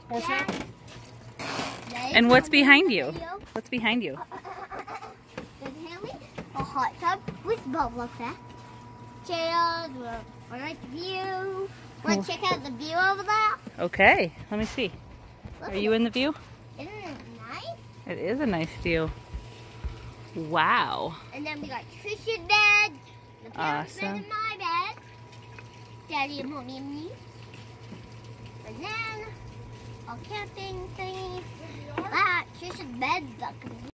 What's that? And what's behind you? What's behind you? A hot tub with bubble effect. Chairs, I like the view. Want to check out the view over there? Okay, let me see. Are you in the view? Isn't it nice? It is a nice view. Wow. And then we got Trisha's bed, the parents' bed, Awesome. and my bed. Daddy and Mommy and me. And then our camping thing. That Trisha's bed's up.